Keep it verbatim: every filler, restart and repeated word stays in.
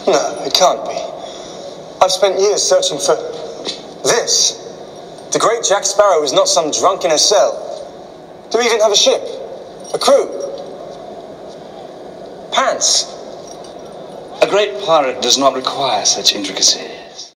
No, it can't be. I've spent years searching for this. The great Jack Sparrow is not some drunk in a cell. Do we even have a ship? A crew? Pants? A great pirate does not require such intricacies.